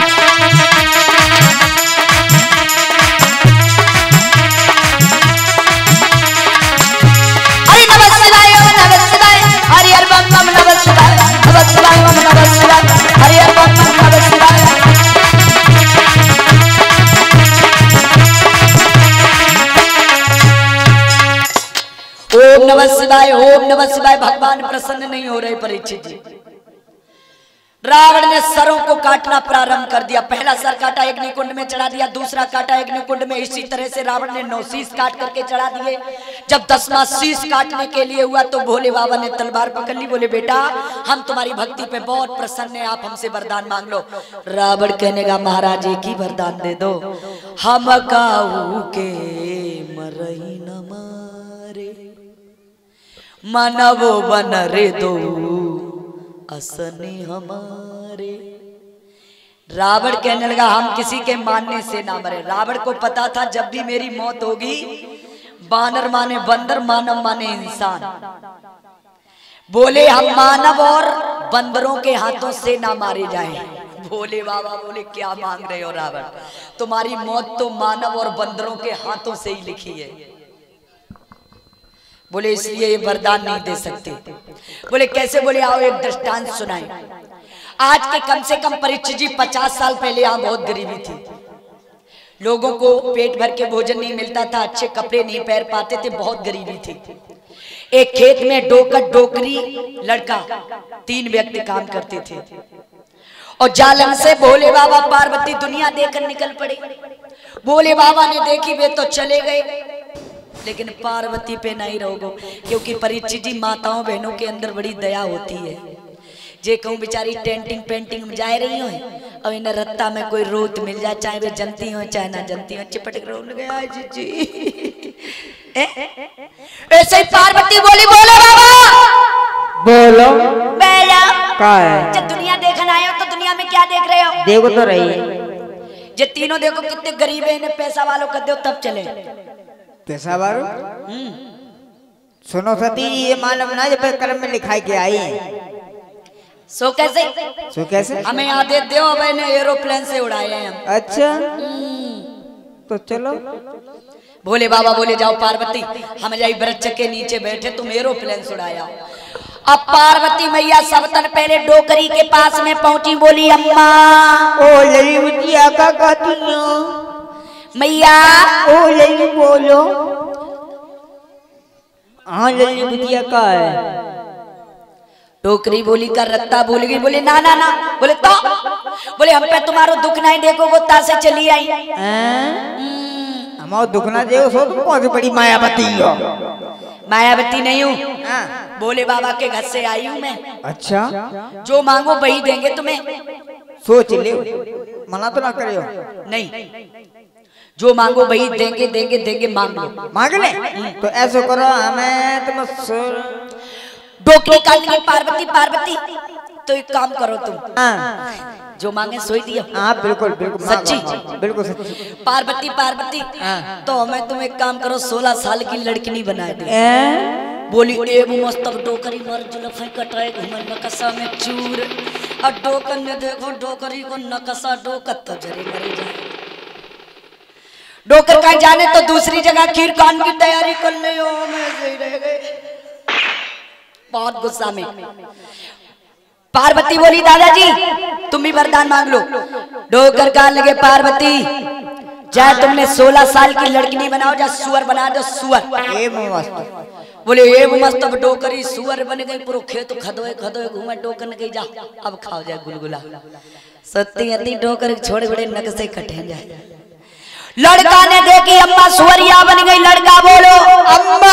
हरि नमः शिवाय ओम नमः शिवाय हरि हर बम बम नमः शिवाय। नमः शिवाय ओम नमः शिवाय हरि हर बम बम नमः शिवाय। ओम नमः शिवाय ओम नमः शिवाय। भगवान प्रसन्न नहीं हो रहे परीक्षित जी। रावण ने सरों को काटना प्रारंभ कर दिया। पहला सर काटा, एक निकुंड में चढ़ा दिया, दूसरा काटा एक निकुंड में। इसी तरह से रावण ने नौ शीश काट करके चढ़ा दिए। जब दसवां शीश काटने के लिए हुआ तो भोले बाबा ने तलवार पकड़ ली। बोले बेटा हम तुम्हारी भक्ति पे बहुत प्रसन्न है, आप हमसे वरदान मांग लो। रावण कहने का महाराज एक ही वरदान दे दो, हम काऊ के मरई न मारे, मानव बन रे दो असनी हमारे। रावण कहने लगा हम किसी के मानने से ना मरे। रावण को पता था जब भी मेरी मौत होगी, बानर माने बंदर, मानव माने इंसान। बोले हम मानव और बंदरों के हाथों से ना मारे जाएं। भोले बाबा बोले क्या मांग रहे हो रावण, तुम्हारी मौत तो मानव और बंदरों के हाथों से ही लिखी है। बोले इसलिए ये वरदान नहीं दे सकते। बोले कैसे? बोले आओ एक दृष्टांत सुनाए। आज के कम से कम परीक्षित जी पचास साल पहले यहाँ बहुत गरीबी थी, लोगों को पेट भर के भोजन नहीं मिलता था, अच्छे कपड़े नहीं पहन पाते थे, बहुत गरीबी थी। एक खेत में डोकर डोकरी लड़का तीन व्यक्ति काम करते थे और जालन से भोले बाबा पार्वती दुनिया देखकर निकल पड़े। भोले बाबा ने देखी वे तो चले गए, लेकिन पार्वती पे नहीं रहोगो, क्योंकि परीक्षित जी माताओं बहनों के अंदर बड़ी दया होती है। जे कहूँ बेचारी टेंटिंग पेंटिंग में जा रही हो और इन्हें रत्ता में कोई रोत मिल जाए, चाहे वे जनती हो चाहे ना जनती हो, चिपट कर रोने गया जी जी। ऐसे ही पार्वती बोली बोले बाबा बोलो बेला क्या है? जब दुनिया देखने आए हो तो दुनिया में क्या देख रहे हो? देखो तो रही है, ये तीनों देखो कितने गरीब है, इन्हें पैसा वालों कर दो तब चले। पैसा वालों सुनो सती, ये मालूम ना जब कर्म में लिखाई के आई है। सो कैसे सो कैसे हमें आदेश दो, अब इन्हें एरोप्लेन से उड़ाए हैं हम। अच्छा तो चलो। भोले बाबा बोले जाओ पार्वती हम जाई वृक्ष के नीचे बैठे, तुम एरोप्लेन से उड़ाया। अब पार्वती मैया सब तन पहले डोकरी के पास में पहुंची, बोली अम्मा ओ लली बिटिया का कहती हो मैया। ओ लली बोलो। हाँ लली बिटिया का है? डोकरी बोली का रत्ता बोल गई, बोले ना ना ना, बोले तो बोले हम पे तुम्हारो दुख नहीं देखोगो ता से चली आई। हमारा दुख ना देखो, सो तुम कौन सी बड़ी मायावती हो? मायावती नहीं हूँ, भोले बाबा के घर से आई हूँ मैं। अच्छा जो मांगो वही देंगे तुम्हें। सोच ले, मना तो ना करियो। नहीं, जो मांगो वही देंगे देंगे देंगे, मांग लो। मांग ले तो ऐसा करो, हमें तुम डोकरी काटने पार्वती पार्वती तो एक काम करो तुम, हाँ। जो मांगे सोई दियो। हाँ बिल्कुल बिल्कुल सच्ची बिल्कुल सच्ची। पार्वती पार्वती तो हमें तुम एक काम करो, सोलह साल की लड़की नहीं बना दे। बोली एक मस्त डोकरी मर जुल्फे कटाए घूमर नकसा में चूर, और डोकर ने देखो डोकरी को नकसा डोकर तो जरे मरे जाए। डोकर कहीं जाने तो दूसरी जगह खीर कान की तैयारी कर ले, रह गए बहुत गुस्सा में। पार्वती बोली दादाजी तुम भी वरदान मांग लो। डोकर कहा लगे पार्वती चाहे तुमने सोलह साल की लड़की नहीं बनाओ, जा सुअर बना दो सुअर। बोले ये मस्त अब डोकरी सुअर बन गई, पूरा खेत खदोए खदोए घूमे डोकर गई, जा अब खाओ जाए गुलगुला। सत्ती अति डोकर छोड़े बड़े नकसे कटे जाए। लड़का ने देखी अम्मा सुअरिया बन गई, लड़का बोलो अम्मा।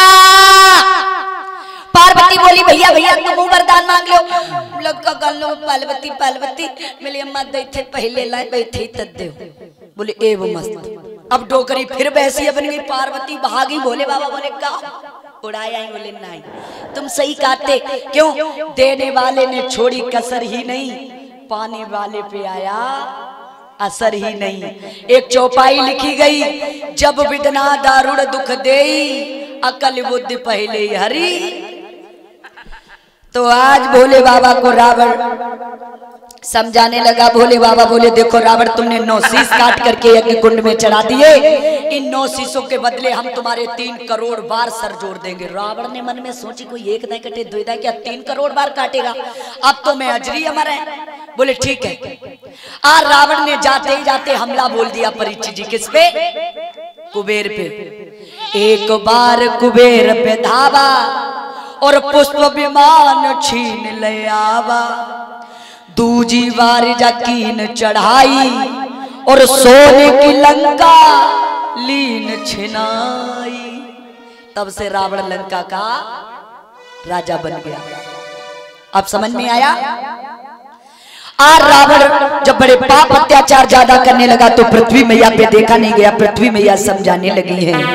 पार्वती बोली भैया भैया तुम वरदान मांग लो। लड़का गल लो पार्वती पार्वती मेरी अम्मा दैथे पहले लाए बैठे तद दे। बोले ए वो मस्त। अब डोकरी फिर वैसी बन गई, पार्वती भागी। भोले बाबा बोले का उड़ाया ही? बोले नहीं, तुम सही काटे। क्यों? देने वाले ने छोड़ी कसर ही नहीं, पाने वाले पे आया असर ही नहीं। एक चौपाई लिखी गई, जब विदना दारुण दुख देई, अकल बुद्धि पहले हरी। तो आज भोले बाबा को रावण समझाने लगा। भोले बाबा बोले देखो रावण तुमने नौ शीश काट करके यज्ञ कुंड में चढ़ा दिए, इन नौ शीशों के बदले हम तुम्हारे तीन करोड़ बार सर जोड़ देंगे। रावण ने मन में सोची कोई एक दाई कटे दो दाई, क्या तीन करोड़ बार काटेगा? अब तो मैं अजरी अमर है। बोले ठीक है। आ रावण ने जाते ही जाते हमला बोल दिया परीक्षित जी किस पे? कुबेर पे। एक बार कुबेर पे धावा और पुष्प विमान छीन ले आवा, दूजी बार यकीन चढ़ाई और सोने की लंका लीन छिनाई। तब से रावण लंका का राजा बन गया। अब समझ में आया? आज रावण जब बड़े पाप अत्याचार ज्यादा करने लगा तो पृथ्वी मैया पे देखा नहीं गया। पृथ्वी मैया समझाने लगी है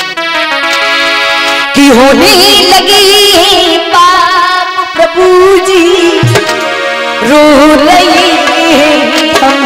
कि होने लगी पाप प्रभु जी रो रही हम।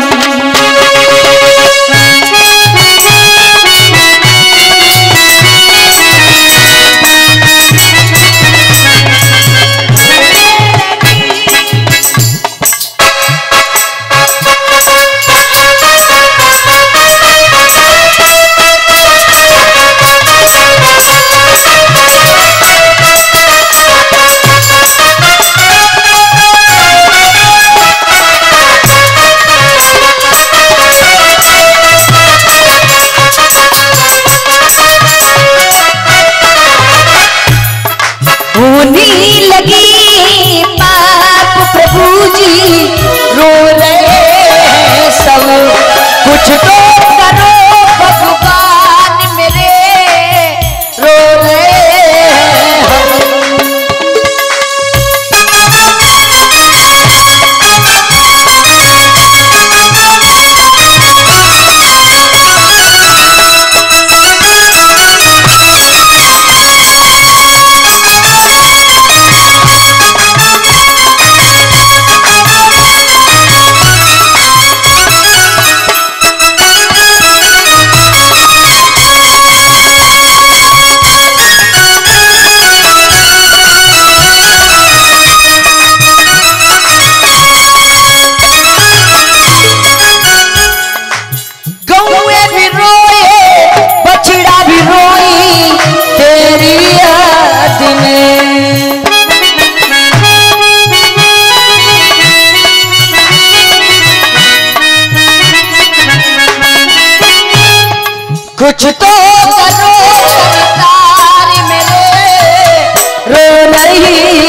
कुछ तो करो सरकार मेरे रो नहीं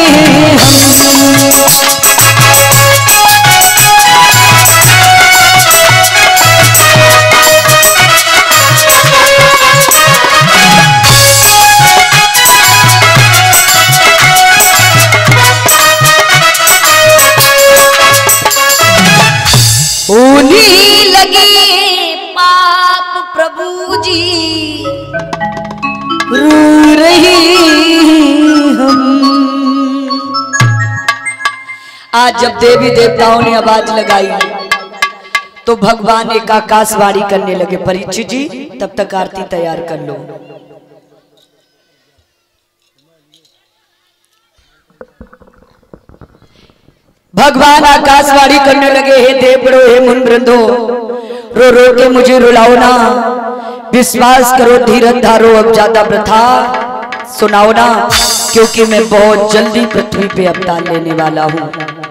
उन्हीं लगी पाप प्रभु जी रो रही हम। आज जब देवी देवताओं ने आवाज लगाई तो भगवान एक आकाशवाणी करने लगे, परीक्षित जी तब तक आरती तैयार कर लो। भगवान आकाशवाणी करने लगे, हे देवगणों, हे मुन वृंदो, रो रो के मुझे रुलाओ ना, विश्वास करो, धीरज धारो, अब ज्यादा वृथा सुनाओ ना, क्योंकि मैं बहुत जल्दी पृथ्वी पे अवतार लेने वाला हूं।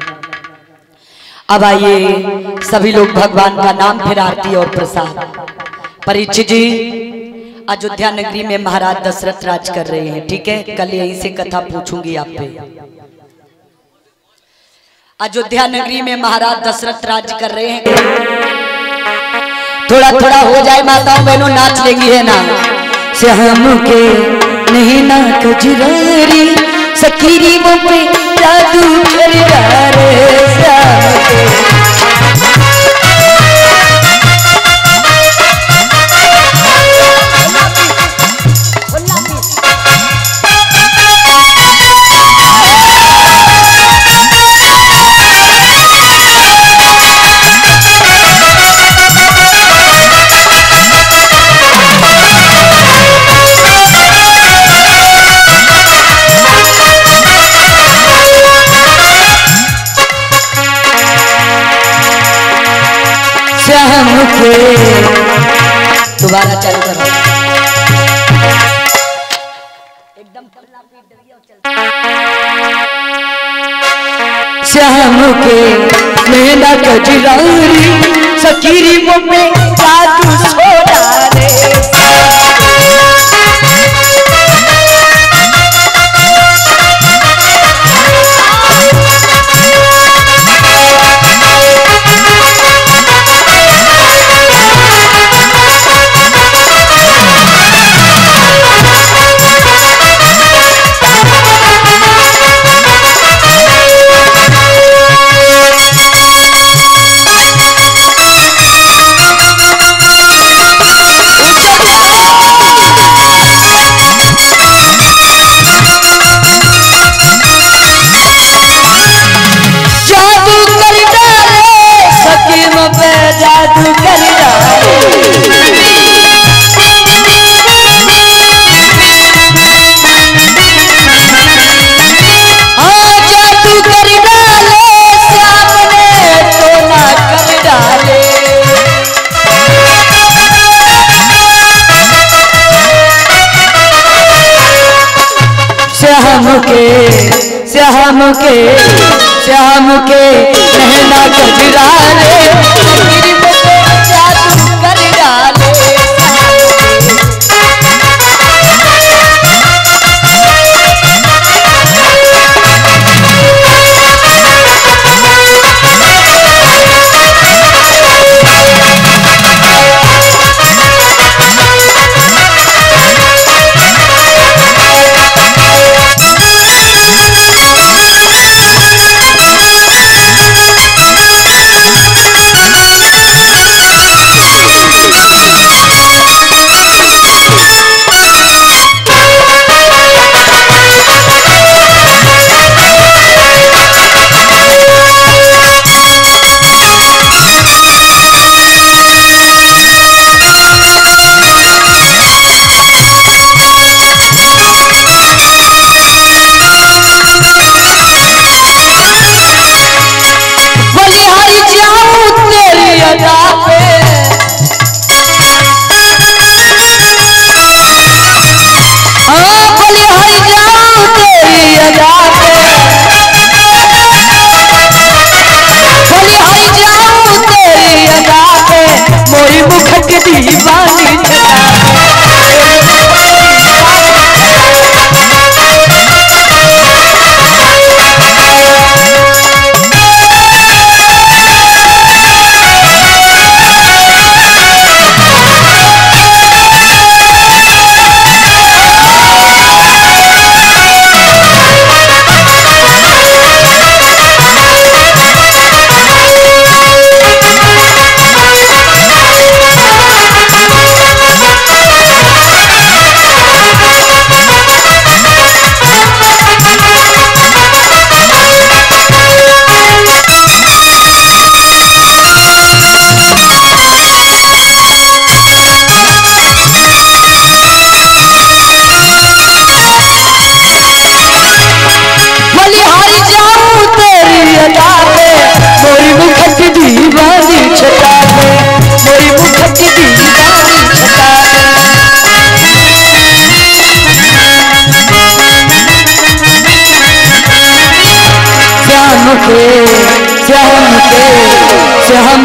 अब आइए सभी लोग भगवान का नाम, फिर आरती और प्रसाद। परीक्षित जी अयोध्या नगरी में महाराज दशरथ राज कर रहे हैं, ठीक है, कल यहीं से कथा पूछूंगी आप पे। अयोध्या नगरी में महाराज दशरथ राज कर रहे हैं। थोड़ा थोड़ा हो जाए माताओं बहनों, नाच लेंगी है ना। श्याम के नहीं ना कजरारी सकीरी वो पे जादू कर रे श्याम के। दोबारा चालू करो एकदम। श्याम के नैना कजरारी सकीरी वो में जादू छोड़ा रे। श्याम के श्याम के नैना कजरा रे जादू कर डाले। Thank you.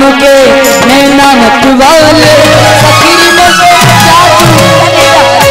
श्याम के नैना मत वाले फकीर में जादू करने वाले।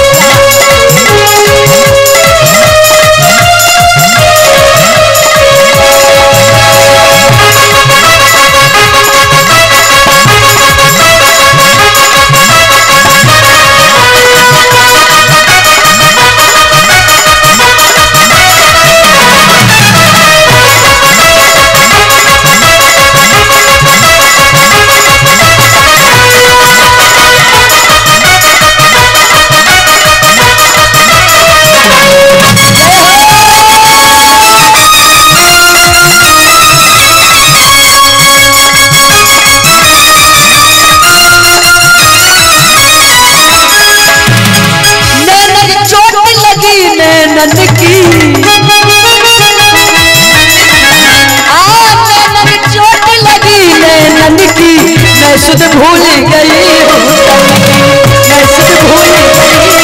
सुध भूल गई हूँ मैं सुध भूल गई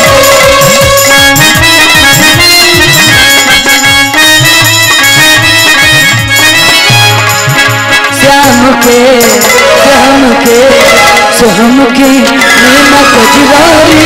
श्याम के श्याम के श्याम की नीना कजरारी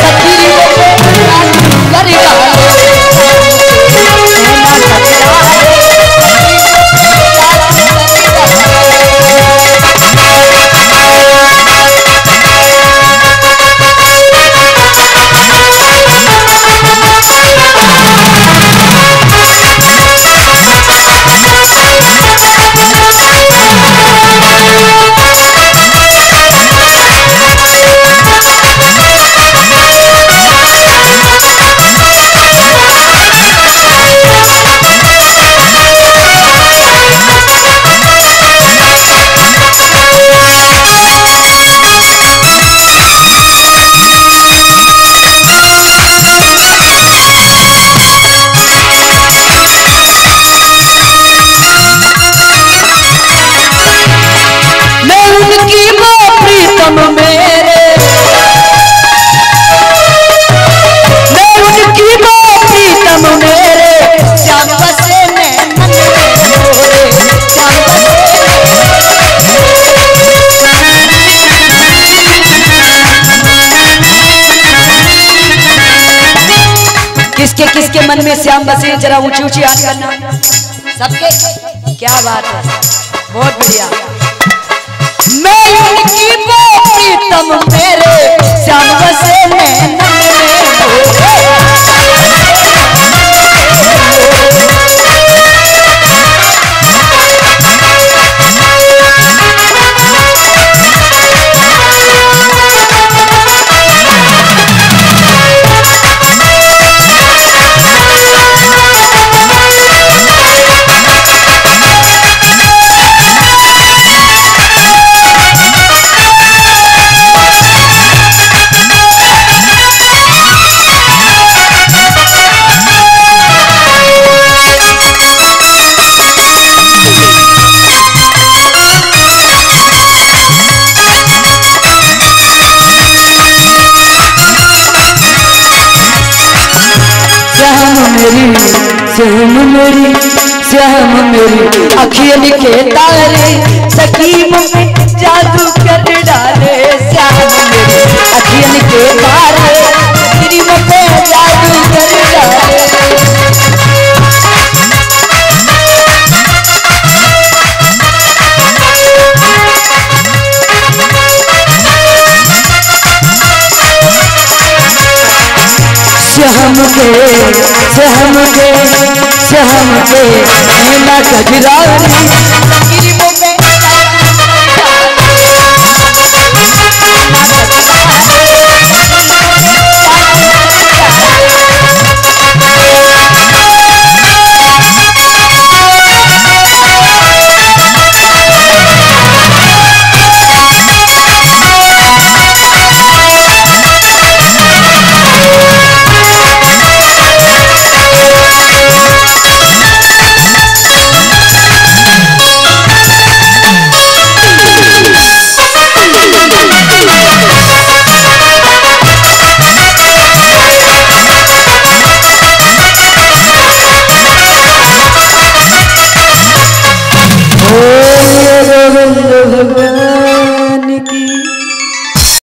किसके किसके मन में श्याम बसे जरा ऊंची ऊंची हाथ करना सबके। क्या बात है, बहुत बढ़िया। मैं उनकी वो प्रीतम मेरे श्याम बसे नैनन श्याम मेरी श्याम मेरी अखियन के तारे सकीम में जादू कर डाले। श्याम मेरी अखियन के तारे सकीम में जादू कर डाले। श्याम के श्याम के श्याम के नीला कजरारी गिरियों में